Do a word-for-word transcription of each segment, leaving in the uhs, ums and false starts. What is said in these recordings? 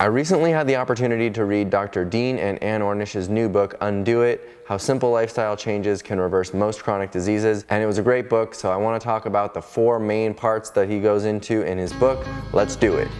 I recently had the opportunity to read Doctor Dean and Ann Ornish's new book, Undo It: How Simple Lifestyle Changes Can Reverse Most Chronic Diseases, and it was a great book, so I want to talk about the four main parts that he goes into in his book. Let's do it.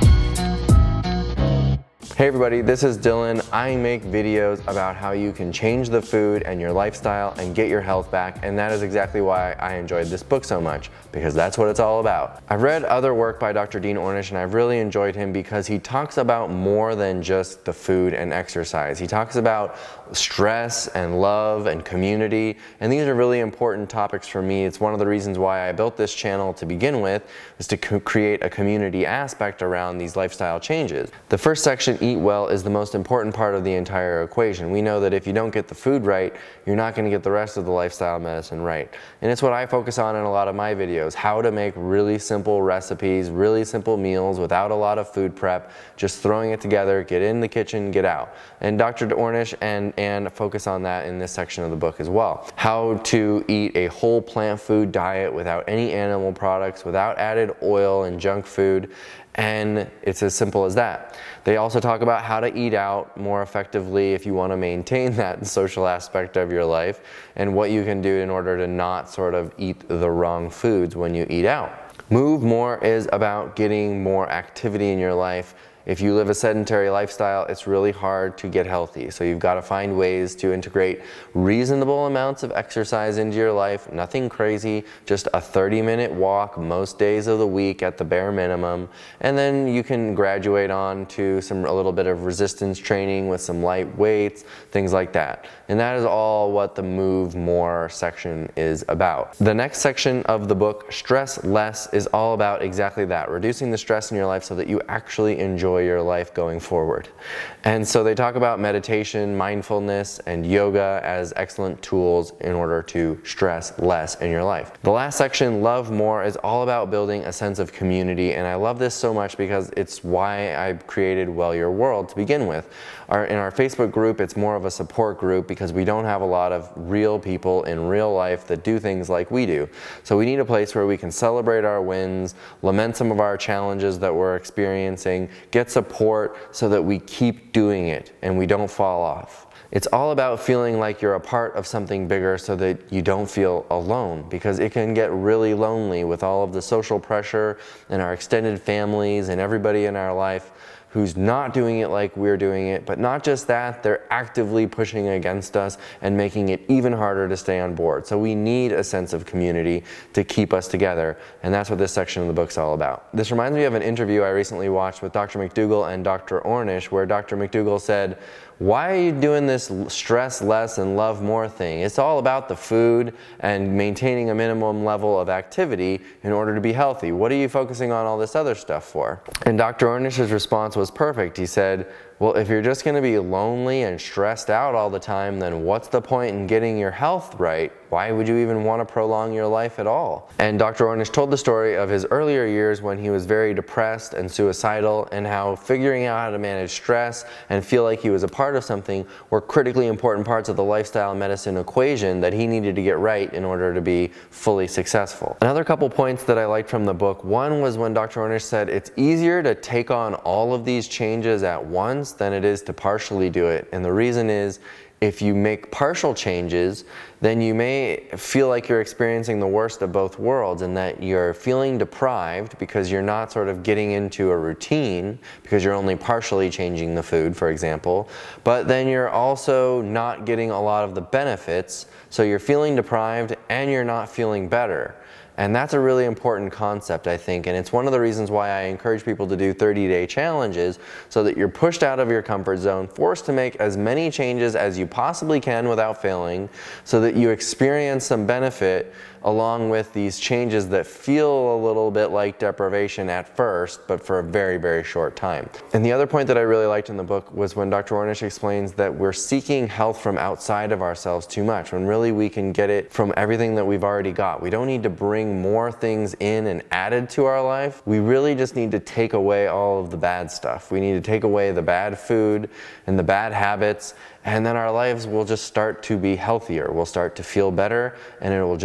Hey everybody, this is Dylan. I make videos about how you can change the food and your lifestyle and get your health back, and that is exactly why I enjoyed this book so much, because that's what it's all about. I've read other work by Doctor Dean Ornish and I've really enjoyed him because he talks about more than just the food and exercise. He talks about stress and love and community, and these are really important topics for me. It's one of the reasons why I built this channel to begin with, is to create a community aspect around these lifestyle changes. The first section, Eat Well, is the most important part of the entire equation. We know that if you don't get the food right, you're not going to get the rest of the lifestyle medicine right. And it's what I focus on in a lot of my videos, how to make really simple recipes, really simple meals without a lot of food prep, just throwing it together, get in the kitchen, get out. And Doctor Ornish and Ann focus on that in this section of the book as well. How to eat a whole plant food diet without any animal products, without added oil and junk food. And it's as simple as that. They also talk about how to eat out more effectively if you want to maintain that social aspect of your life, and what you can do in order to not sort of eat the wrong foods when you eat out. Move More is about getting more activity in your life. If you live a sedentary lifestyle, it's really hard to get healthy. So you've got to find ways to integrate reasonable amounts of exercise into your life, nothing crazy, just a thirty minute walk most days of the week at the bare minimum. And then you can graduate on to some a little bit of resistance training with some light weights, things like that. And that is all what the Move More section is about. The next section of the book, Stress Less, is all about exactly that, reducing the stress in your life so that you actually enjoy your life going forward. And so they talk about meditation, mindfulness, and yoga as excellent tools in order to stress less in your life. The last section, Love More, is all about building a sense of community, and I love this so much because it's why I created Well Your World to begin with. Our, in our Facebook group, it's more of a support group because we don't have a lot of real people in real life that do things like we do. So we need a place where we can celebrate our wins, lament some of our challenges that we're experiencing, get support so that we keep doing it and we don't fall off. It's all about feeling like you're a part of something bigger so that you don't feel alone, because it can get really lonely with all of the social pressure and our extended families and everybody in our life who's not doing it like we're doing it. But not just that, they're actively pushing against us and making it even harder to stay on board. So we need a sense of community to keep us together, and that's what this section of the book's all about. This reminds me of an interview I recently watched with Doctor McDougall and Doctor Ornish, where Doctor McDougall said, "Why are you doing this stress less and love more thing? It's all about the food and maintaining a minimum level of activity in order to be healthy. What are you focusing on all this other stuff for?" And Doctor Ornish's response was perfect. He said, well, if you're just going to be lonely and stressed out all the time, then what's the point in getting your health right? Why would you even want to prolong your life at all? And Doctor Ornish told the story of his earlier years when he was very depressed and suicidal, and how figuring out how to manage stress and feel like he was a part of something were critically important parts of the lifestyle medicine equation that he needed to get right in order to be fully successful. Another couple points that I liked from the book, one was when Doctor Ornish said it's easier to take on all of these changes at once than it is to partially do it. And the reason is, if you make partial changes, then you may feel like you're experiencing the worst of both worlds, and that you're feeling deprived because you're not sort of getting into a routine because you're only partially changing the food, for example, but then you're also not getting a lot of the benefits, so you're feeling deprived and you're not feeling better. And that's a really important concept, I think, and it's one of the reasons why I encourage people to do thirty day challenges, so that you're pushed out of your comfort zone, forced to make as many changes as you possibly can without failing, so that you experience some benefit along with these changes that feel a little bit like deprivation at first, but for a very, very short time. And the other point that I really liked in the book was when Doctor Ornish explains that we're seeking health from outside of ourselves too much, when really we can get it from everything that we've already got. We don't need to bring more things in and added to our life. We really just need to take away all of the bad stuff. We need to take away the bad food and the bad habits, and then our lives will just start to be healthier. We'll start to feel better, and it will just work.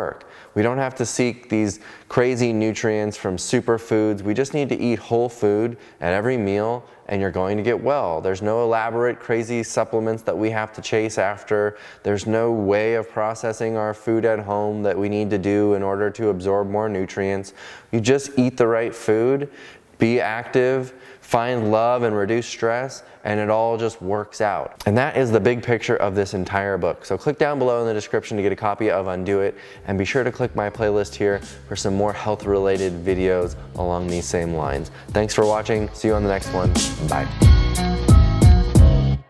work. We don't have to seek these crazy nutrients from superfoods. We just need to eat whole food at every meal and you're going to get well. There's no elaborate crazy supplements that we have to chase after. There's no way of processing our food at home that we need to do in order to absorb more nutrients. You just eat the right food, be active, find love and reduce stress, and it all just works out. And that is the big picture of this entire book. So click down below in the description to get a copy of Undo It, and be sure to click my playlist here for some more health related videos along these same lines. Thanks for watching. See you on the next one. Bye.